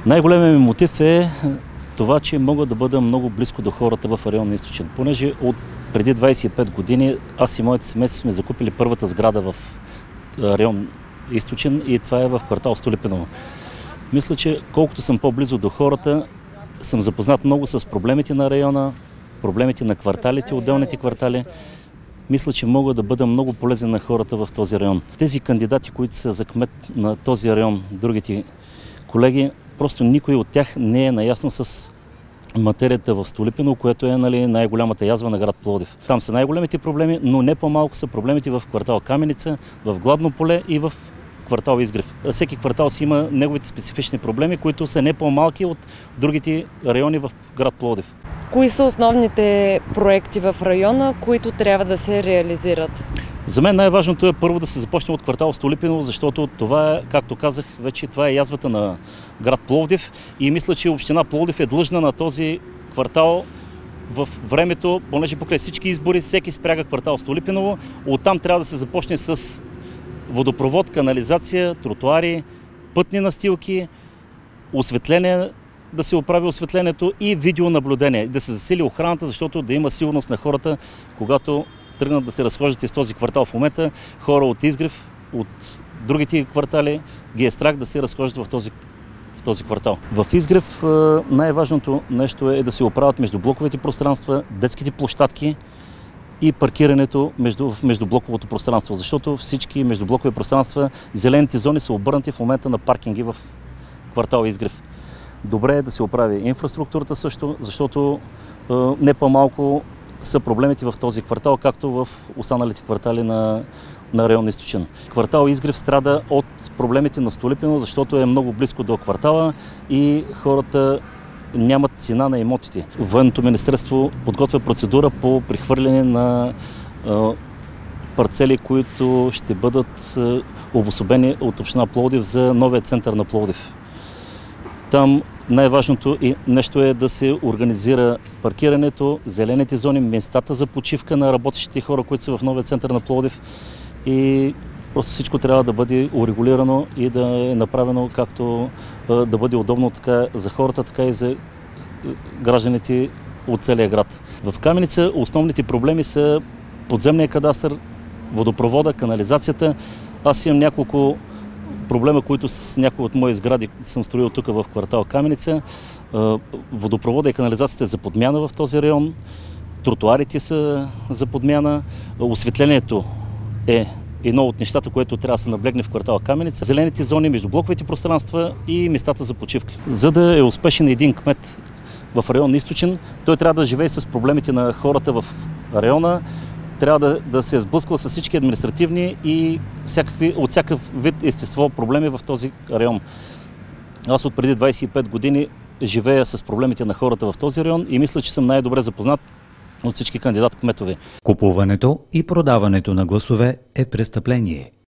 Най-големият ми мотив е това, че мога да бъда много близко до хората в район Източен. Понеже от преди 25 години аз и моите семейство сме закупили първата сграда в район Източен и това е в квартал Столипиново. Мисля, че колкото съм по-близо до хората, съм запознат много с проблемите на района, проблемите на кварталите, отделните квартали. Мисля, че мога да бъда много полезен на хората в този район. Тези кандидати, които са за кмет на този район, другите колеги, просто никой от тях не е наясно с материята в Столипиново, което е най-голямата язва на град Пловдив. Там са най-големите проблеми, но не по-малко са проблемите в квартал Каменица, в Гладно поле и в квартал Изгрев. Всеки квартал си има неговите специфични проблеми, които са не по-малки от другите райони в град Пловдив. Кои са основните проекти в района, които трябва да се реализират? За мен най-важното е първо да се започне от квартал Столипиново, защото това е, както казах вече, това е язвата на град Пловдив и мисля, че община Пловдив е длъжна на този квартал в времето, понеже покрай всички избори всеки спряга квартал Столипиново. Оттам трябва да се започне с водопровод, канализация, тротуари, пътни настилки, осветление, да се оправи осветлението и видеонаблюдение, да се засили охраната, защото да има сигурност на хората, когато тръгнат да се разхождат из този квартал в момента. Хора от Изгрев, от другите квартали ги е страх да се разхождат в този квартал. В Изгрев най-важното нещо е да се оправят междублоковите пространства, детските площадки и паркирането в междублоковото пространство, защото всички междублокови пространства, зелените зони са обърнати в момента на паркинги в квартал Изгрев. Добре е да се оправи инфраструктурата също, защото не по-малко са проблемите в този квартал, както в останалите квартали на район Източен. Квартал Изгрев страда от проблемите на Столипиново, защото е много близко до квартала и хората нямат цена на имотите. Военното министерство подготвя процедура по прехвърляне на парцели, които ще бъдат обособени от община Пловдив за новия център на Пловдив. Там най-важното нещо е да се организира паркирането, зелените зони, местата за почивка на работещите хора, които са в новия център на Пловдив. И просто всичко трябва да бъде урегулирано и да е направено както да бъде удобно така за хората, така и за гражданите от целия град. В Каменица основните проблеми са подземния кадастър, водопровода, канализацията. Аз имам няколко проблема, които с някои от мои сгради съм строил тук в квартал Каменица. Водопровода и канализацията е за подмяна в този район, тротуарите са за подмяна, осветлението е едно от нещата, което трябва да се наблегне в квартал Каменица. Зелените зони, междублоковите пространства и местата за почивка. За да е успешен един кмет в район Източен, той трябва да живее с проблемите на хората в района, трябва да се сблъсква с всички административни и от всякакъв вид естество проблеми в този район. Аз от преди 25 години живея с проблемите на хората в този район и мисля, че съм най-добре запознат от всички кандидат-кметове. Купуването и продаването на гласове е престъпление.